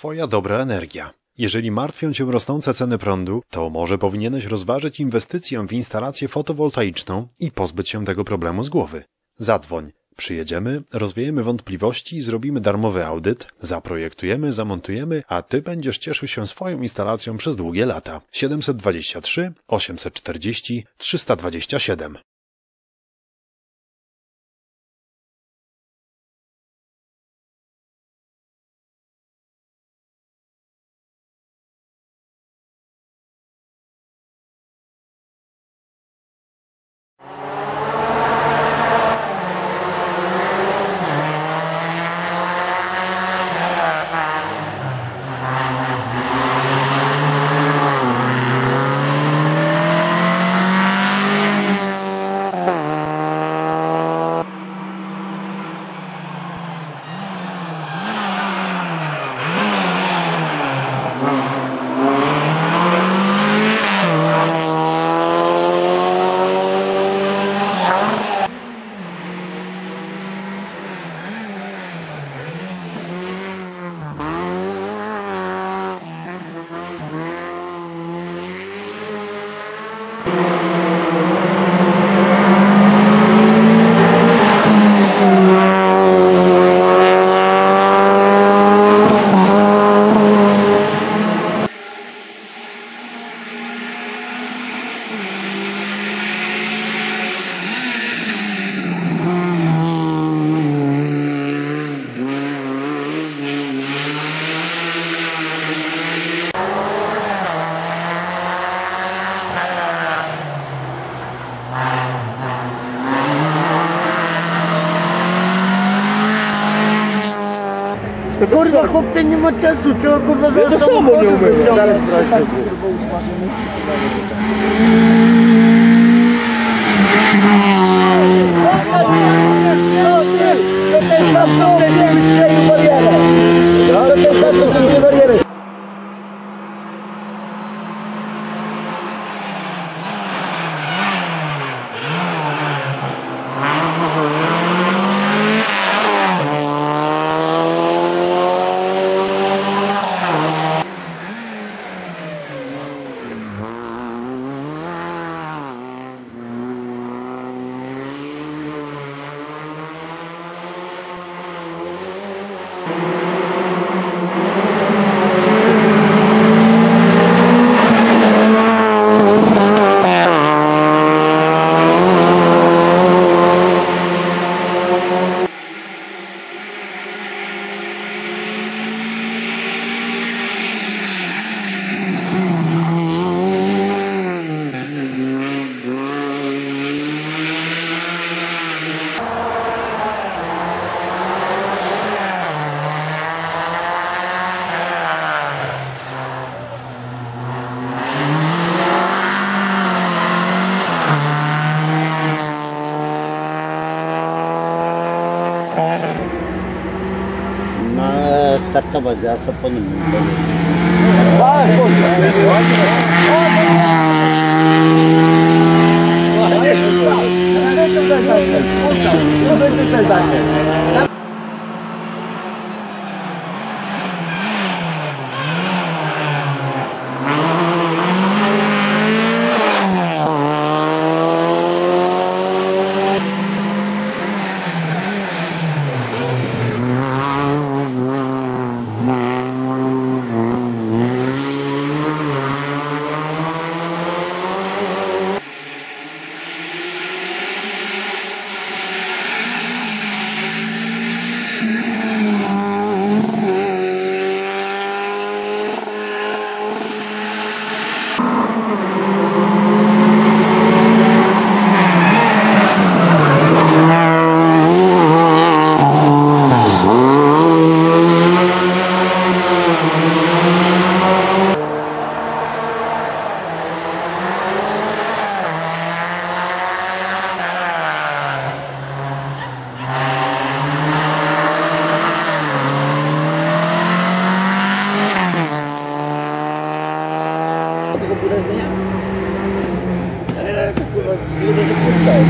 twoja dobra energia. Jeżeli martwią cię rosnące ceny prądu, to może powinieneś rozważyć inwestycję w instalację fotowoltaiczną i pozbyć się tego problemu z głowy. Zadzwoń. Przyjedziemy, rozwiejemy wątpliwości i zrobimy darmowy audyt, zaprojektujemy, zamontujemy, a ty będziesz cieszył się swoją instalacją przez długie lata. 723 840 327. Kurwa, chłopie, nie ma czasu, trzeba kurwa Ja to samo nie umiem. Zaraz brać. Ma startować za Soponem. Tak, Tylko budę zmienia? Ale to kurwa, nie się kurczę.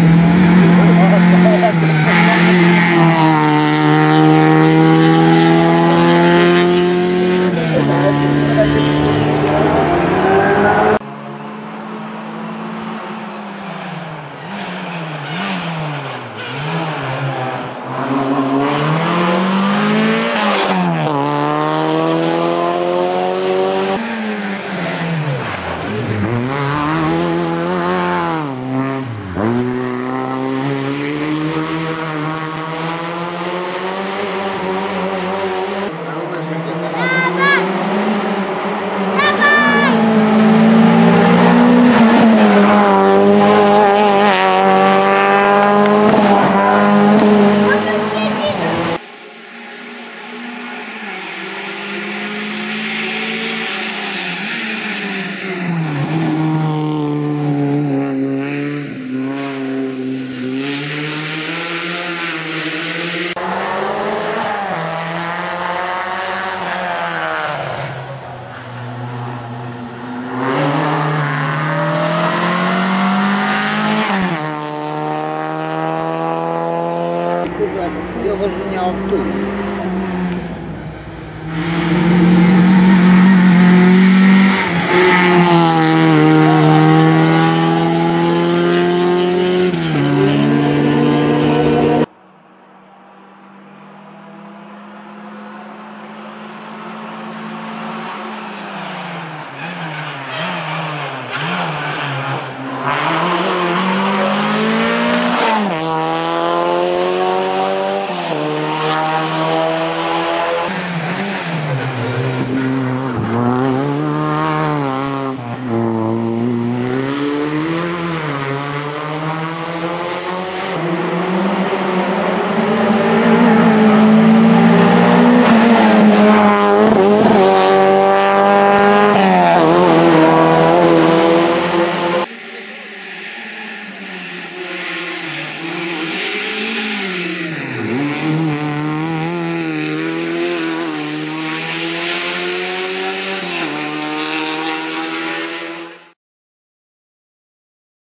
w dół.